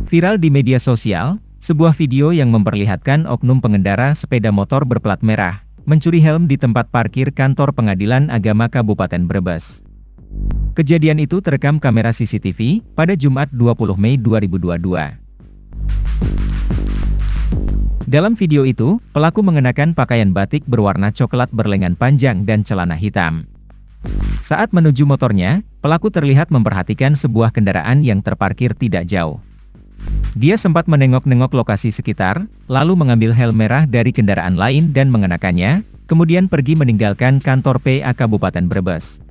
Viral di media sosial, sebuah video yang memperlihatkan oknum pengendara sepeda motor berplat merah, mencuri helm di tempat parkir kantor Pengadilan Agama Kabupaten Brebes. Kejadian itu terekam kamera CCTV, pada Jumat 20 Mei 2022. Dalam video itu, pelaku mengenakan pakaian batik berwarna coklat berlengan panjang dan celana hitam. Saat menuju motornya, pelaku terlihat memperhatikan sebuah kendaraan yang terparkir tidak jauh. Dia sempat menengok-nengok lokasi sekitar, lalu mengambil helm merah dari kendaraan lain dan mengenakannya, kemudian pergi meninggalkan kantor PA Kabupaten Brebes.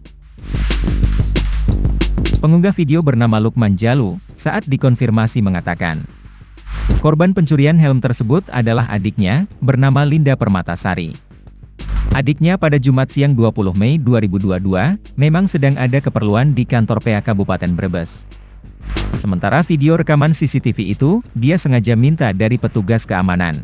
Pengunggah video bernama Lukman Jalu, saat dikonfirmasi mengatakan, korban pencurian helm tersebut adalah adiknya, bernama Linda Permatasari. Adiknya pada Jumat siang 20 Mei 2022, memang sedang ada keperluan di kantor PA Kabupaten Brebes. Sementara video rekaman CCTV itu, dia sengaja minta dari petugas keamanan.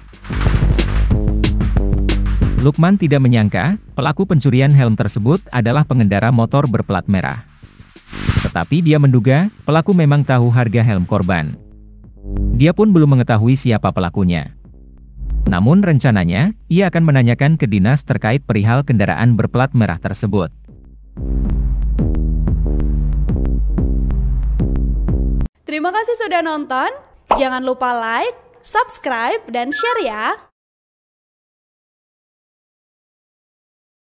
Lukman tidak menyangka, pelaku pencurian helm tersebut adalah pengendara motor berplat merah. Tetapi dia menduga, pelaku memang tahu harga helm korban. Dia pun belum mengetahui siapa pelakunya. Namun rencananya, ia akan menanyakan ke dinas terkait perihal kendaraan berplat merah tersebut. Terima kasih sudah nonton, jangan lupa like, subscribe, dan share ya!